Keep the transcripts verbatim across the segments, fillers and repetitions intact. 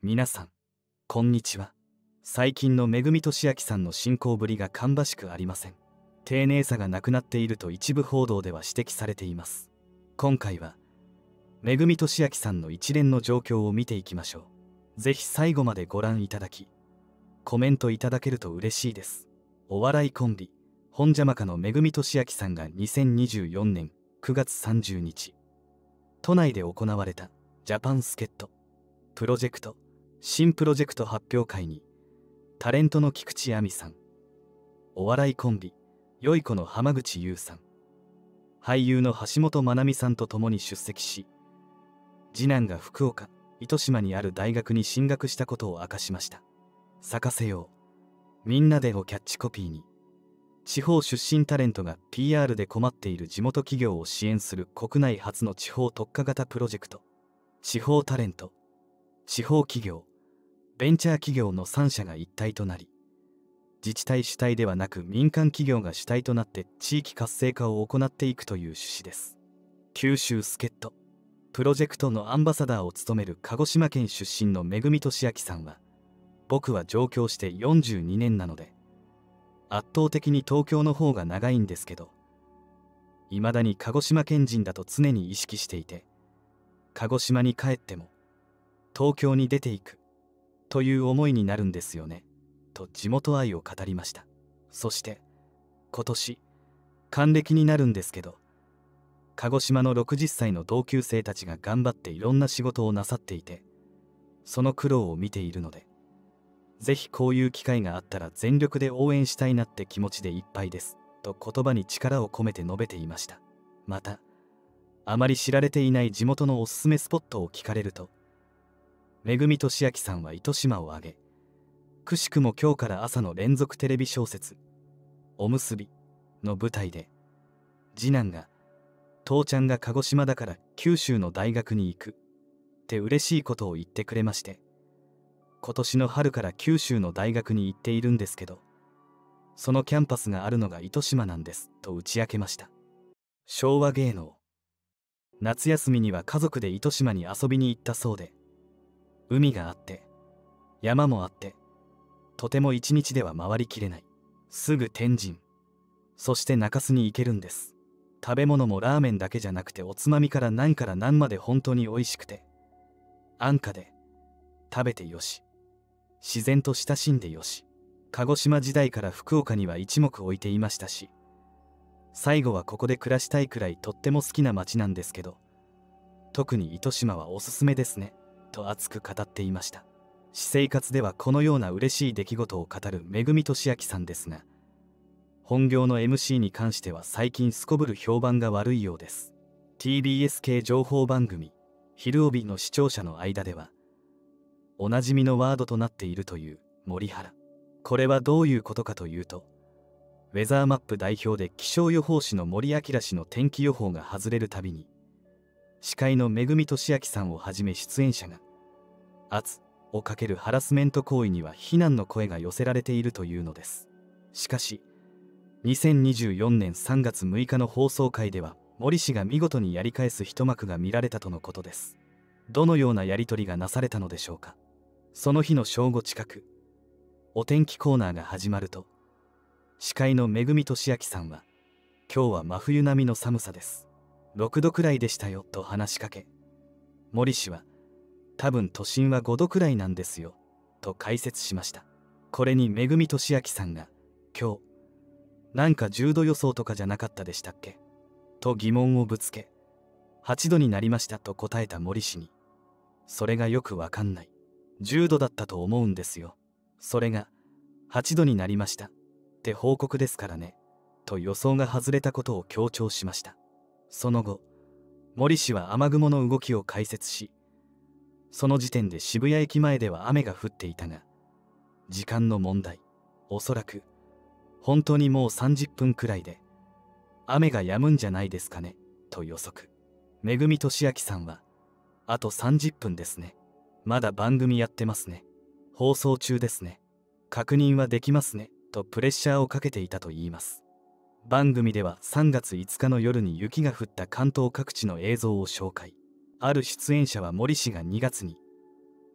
皆さんこんにちは。最近のめぐみとしあきさんの進行ぶりが芳しくありません。丁寧さがなくなっていると一部報道では指摘されています。今回はめぐみとしあきさんの一連の状況を見ていきましょう。ぜひ最後までご覧いただきコメントいただけると嬉しいです。お笑いコンビ本邪魔かのめぐみとしあきさんがにせんにじゅうよねんくがつさんじゅうにち都内で行われたジャパンスケットプロジェクト新プロジェクト発表会にタレントの菊池亜美さん、お笑いコンビよいこの浜口優さん、俳優の橋本まなみさんと共に出席し、次男が福岡糸島にある大学に進学したことを明かしました。咲かせようみんなでをキャッチコピーに、地方出身タレントが ピーアール で困っている地元企業を支援する国内初の地方特化型プロジェクト、地方タレント、地方企業、ベンチャー企業のさんしゃが一体となり、自治体主体ではなく民間企業が主体となって地域活性化を行っていくという趣旨です。九州助っ人プロジェクトのアンバサダーを務める鹿児島県出身のめぐみとしあきさんは、僕は上京してよんじゅうにねんなので圧倒的に東京の方が長いんですけど、いまだに鹿児島県人だと常に意識していて、鹿児島に帰っても東京に出ていくという思いになるんですよねと地元愛を語りました。そして今年還暦になるんですけど、鹿児島のろくじゅっさいの同級生たちが頑張っていろんな仕事をなさっていて、その苦労を見ているので、ぜひこういう機会があったら全力で応援したいなって気持ちでいっぱいですと言葉に力を込めて述べていました。またあまり知られていない地元のおすすめスポットを聞かれると、めぐみとしあきさんは糸島を挙げ、くしくも今日から朝の連続テレビ小説「おむすび」の舞台で、次男が「父ちゃんが鹿児島だから九州の大学に行く」って嬉しいことを言ってくれまして、今年の春から九州の大学に行っているんですけど、そのキャンパスがあるのが糸島なんですと打ち明けました。昭和芸能夏休みには家族で糸島に遊びに行ったそうで、海があって山もあってとても一日では回りきれない。すぐ天神、そして中洲に行けるんです。食べ物もラーメンだけじゃなくておつまみから何から何まで本当に美味しくて、安価で食べてよし、自然と親しんでよし。鹿児島時代から福岡には一目置いていましたし、最後はここで暮らしたいくらいとっても好きな町なんですけど、特に糸島はおすすめですねと熱く語っていました。私生活ではこのような嬉しい出来事を語るめぐみとしあきさんですが、本業の エムシー に関しては最近すこぶる評判が悪いようです。 ティービーエス 系情報番組「ひるおび」の視聴者の間ではおなじみのワードとなっているという森原。これはどういうことかというと、ウェザーマップ代表で気象予報士の森明氏の天気予報が外れるたびに、司会のめぐみとしあきさんをはじめ出演者が圧をかけるハラスメント行為には非難の声が寄せられているというのです。しかしにせんにじゅうよねんさんがつむいかの放送回では森氏が見事にやり返す一幕が見られたとのことです。どのようなやり取りがなされたのでしょうか。その日の正午近く、お天気コーナーが始まると、司会のめぐみとしあきさんは「今日は真冬並みの寒さです、ろくどくらいでしたよ」と話しかけ、森氏は「多分都心はごどくらいなんですよ」と解説しました。これにめぐみとしあきさんが「今日なんかじゅうど予想とかじゃなかったでしたっけ?」と疑問をぶつけ、はちどになりましたと答えた森氏に、それがよくわかんない、じゅうどだったと思うんですよ、それがはちどになりましたって報告ですからねと予想が外れたことを強調しました。その後森氏は雨雲の動きを解説し、その時点で渋谷駅前では雨が降っていたが、時間の問題、おそらく本当にもうさんじゅっぷんくらいで雨が止むんじゃないですかねと予測。めぐみとしあきさんはあとさんじゅっぷんですね、まだ番組やってますね、放送中ですね、確認はできますねとプレッシャーをかけていたといいます。番組ではさんがついつかの夜に雪が降った関東各地の映像を紹介。ある出演者は森氏がにがつに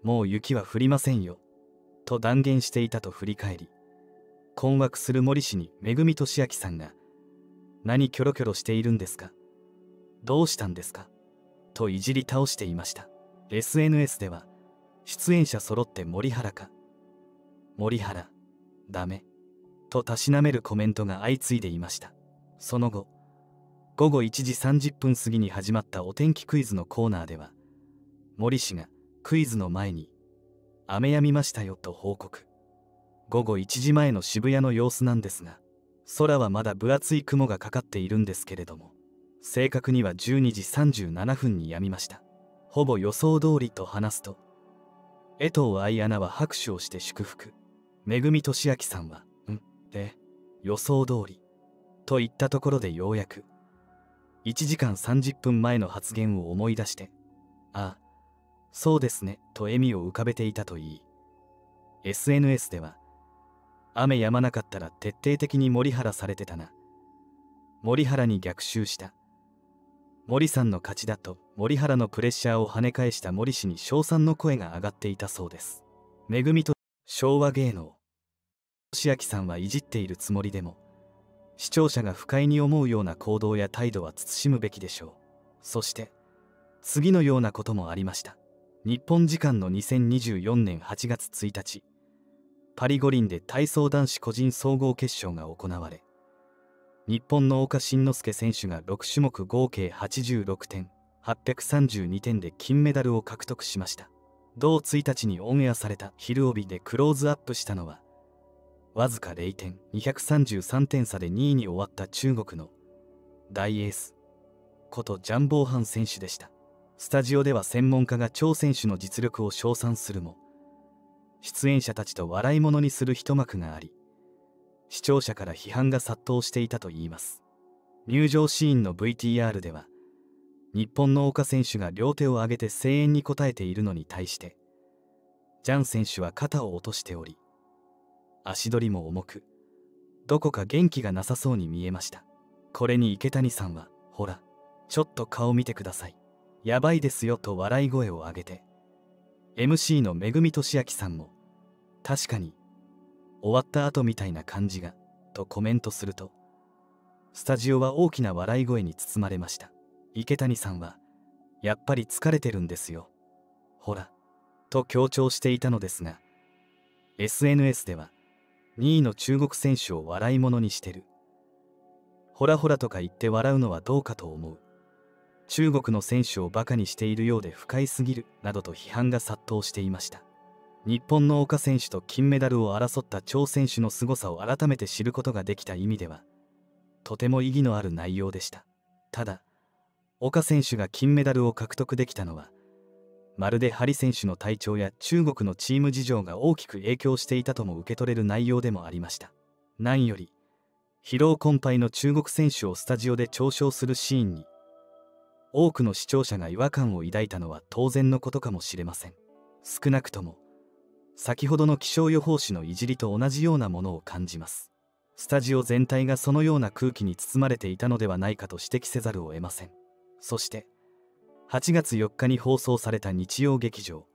もう雪は降りませんよと断言していたと振り返り、困惑する森氏にめぐみとしあきさんが、何キョロキョロしているんですか、どうしたんですかといじり倒していました。 エスエヌエス では出演者揃って森原か、森原ダメとたしなめるコメントが相次いでいました。その後、ごごいちじさんじゅっぷん過ぎに始まったお天気クイズのコーナーでは、森氏がクイズの前に「雨止みましたよ」と報告。ごごいちじまえの渋谷の様子なんですが、空はまだ分厚い雲がかかっているんですけれども、正確にはじゅうにじさんじゅうななふんに止みました。ほぼ予想通りと話すと、江藤愛アナは拍手をして祝福。めぐみとしあきさんは「んで予想通り」と言ったところでようやくいちじかんさんじゅっぷんまえの発言を思い出して「ああそうですね」と笑みを浮かべていたといい、 エスエヌエス では「雨止まなかったら徹底的に森原されてたな、森原に逆襲した、森さんの勝ちだ」と森原のプレッシャーを跳ね返した森氏に称賛の声が上がっていたそうです。めぐみと昭和芸能、しあきさんはいじっているつもりでも、視聴者が不快に思うような行動や態度は慎むべきでしょう。そして次のようなこともありました。日本時間のにせんにじゅうよねんはちがつついたち、パリ五輪で体操男子個人総合決勝が行われ、日本の岡慎之助選手がろくしゅもく合計はちじゅうろくてん、はっぴゃくさんじゅうにてんで金メダルを獲得しました。同ついたちにオンエアされた昼帯でクローズアップしたのは、わずかれいてん、にひゃくさんじゅうさんてん差でにいに終わった中国の大エースことジャンボーハン選手でした。スタジオでは専門家が張選手の実力を称賛するも、出演者たちと笑い物にする一幕があり、視聴者から批判が殺到していたといいます。入場シーンの ブイティーアール では、日本の岡選手が両手を上げて声援に応えているのに対して、ジャン選手は肩を落としており、足取りも重く、どこか元気がなさそうに見えました。これに池谷さんは「ほらちょっと顔見てください、やばいですよ」と笑い声を上げて、 エムシー のめぐみとしあきさんも「確かに終わった後みたいな感じが」とコメントすると、スタジオは大きな笑い声に包まれました。池谷さんは「やっぱり疲れてるんですよ、ほら」と強調していたのですが、 エスエヌエス ではにいの中国選手を笑い物にしてる、ほらほらとか言って笑うのはどうかと思う、中国の選手をバカにしているようで不快すぎるなどと批判が殺到していました。日本の岡選手と金メダルを争った張選手の凄さを改めて知ることができた意味では、とても意義のある内容でした。ただ、岡選手が金メダルを獲得できたのは、まるでハリ選手の体調や中国のチーム事情が大きく影響していたとも受け取れる内容でもありました。何より疲労困憊の中国選手をスタジオで嘲笑するシーンに多くの視聴者が違和感を抱いたのは当然のことかもしれません。少なくとも先ほどの気象予報士のいじりと同じようなものを感じます。スタジオ全体がそのような空気に包まれていたのではないかと指摘せざるを得ません。そしてはちがつよっかに放送された日曜劇場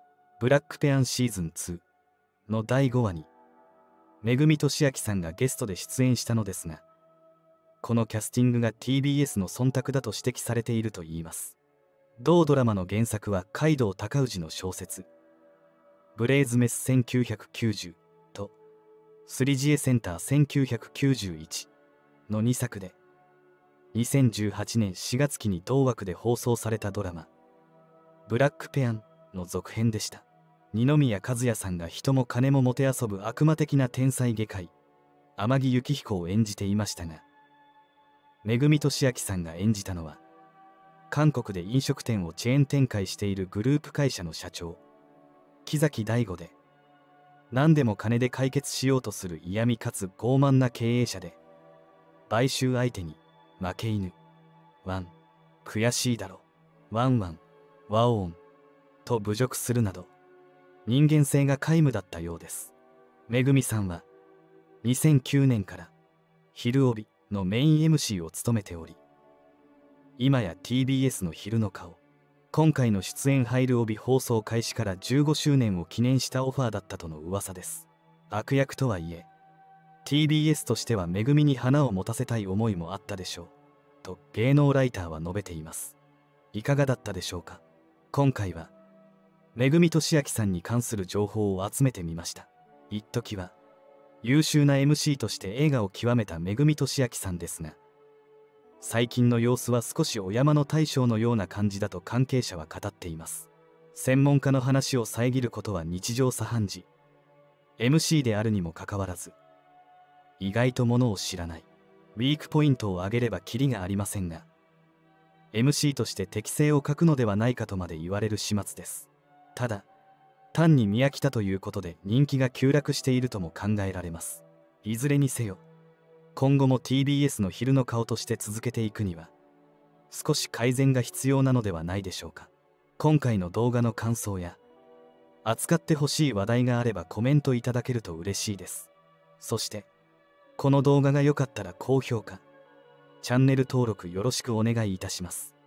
「ブラックペアンシーズンツー」のだいごわにめぐみとしあきさんがゲストで出演したのですが、このキャスティングが ティービーエス の忖度だと指摘されているといいます。同ドラマの原作は海道孝氏の小説「ブレイズメスせんきゅうひゃくきゅうじゅう」と「スリジエセンターせんきゅうひゃくきゅうじゅういち」のにさくで、にせんじゅうはちねんしがつ期に同枠で放送されたドラマ「ブラックペアン」の続編でした。二宮和也さんが人も金ももてあそぶ悪魔的な天才外科医天城幸彦を演じていましたが、めぐみとしあきさんが演じたのは韓国で飲食店をチェーン展開しているグループ会社の社長木崎大吾で、何でも金で解決しようとする嫌味かつ傲慢な経営者で、買収相手に負け犬ワン悔しいだろワンワンワオンと侮辱するなど人間性が皆無だったようです。めぐみさんはにせんきゅうねんから昼帯のメイン エムシー を務めており、今や ティービーエス の昼の顔今回の出演入る帯放送開始からじゅうごしゅうねんを記念したオファーだったとの噂です。悪役とはいえ ティービーエス としてはめぐみに花を持たせたい思いもあったでしょうと芸能ライターは述べています。いかがだったでしょうか。今回はめぐみとしあきさんに関する情報を集めてみました。一時は優秀な エムシー として映画を極めためぐみとしあきさんですが、最近の様子は少しお山の大将のような感じだと関係者は語っています。専門家の話を遮ることは日常茶飯事。 エムシー であるにもかかわらず意外とものを知らない、ウィークポイントを挙げればキリがありませんが、 エムシー として適性を欠くのではないかとまで言われる始末です。ただ単に見飽きたということで人気が急落しているとも考えられます。いずれにせよ今後も ティービーエス の昼の顔として続けていくには少し改善が必要なのではないでしょうか。今回の動画の感想や扱ってほしい話題があればコメントいただけると嬉しいです。そしてこの動画が良かったら高評価、チャンネル登録よろしくお願いいたします。